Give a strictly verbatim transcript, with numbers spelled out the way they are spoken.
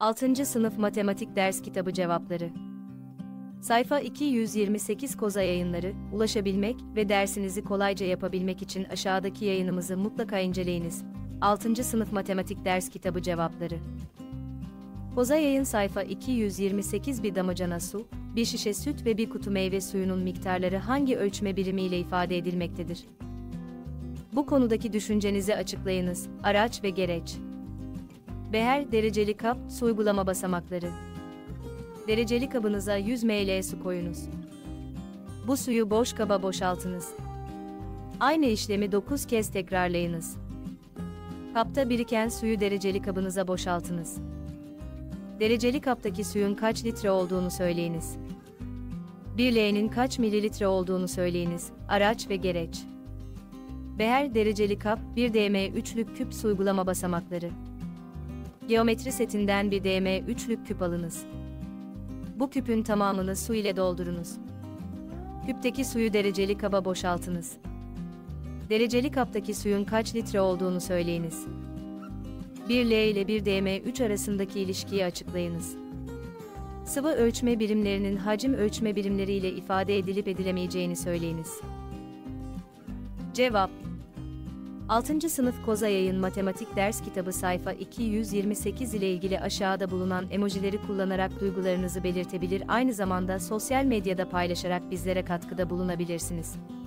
altıncı sınıf matematik ders kitabı cevapları. Sayfa iki yüz yirmi sekiz Koza Yayınları, ulaşabilmek ve dersinizi kolayca yapabilmek için aşağıdaki yayınımızı mutlaka inceleyiniz. altıncı sınıf matematik ders kitabı cevapları. Koza Yayın sayfa iki yüz yirmi sekiz Bir damacana su, bir şişe süt ve bir kutu meyve suyunun miktarları hangi ölçme birimiyle ifade edilmektedir? Bu konudaki düşüncenizi açıklayınız. Araç ve gereç. Beher, dereceli kap, su uygulama basamakları. Dereceli kabınıza yüz mililitre su koyunuz. Bu suyu boş kaba boşaltınız. Aynı işlemi dokuz kez tekrarlayınız. Kapta biriken suyu dereceli kabınıza boşaltınız. Dereceli kaptaki suyun kaç litre olduğunu söyleyiniz. bir litrenin kaç mililitre olduğunu söyleyiniz. Araç ve gereç. Beher, dereceli kap, bir D M üçlük küp su uygulama basamakları. Geometri setinden bir D M üçlük küp alınız. Bu küpün tamamını su ile doldurunuz. Küpteki suyu dereceli kaba boşaltınız. Dereceli kaptaki suyun kaç litre olduğunu söyleyiniz. bir litre ile bir D M üç arasındaki ilişkiyi açıklayınız. Sıvı ölçme birimlerinin hacim ölçme birimleri ile ifade edilip edilemeyeceğini söyleyiniz. Cevap: altıncı sınıf Koza Yayın Matematik Ders Kitabı sayfa iki yüz yirmi sekiz ile ilgili aşağıda bulunan emojileri kullanarak duygularınızı belirtebilir, aynı zamanda sosyal medyada paylaşarak bizlere katkıda bulunabilirsiniz.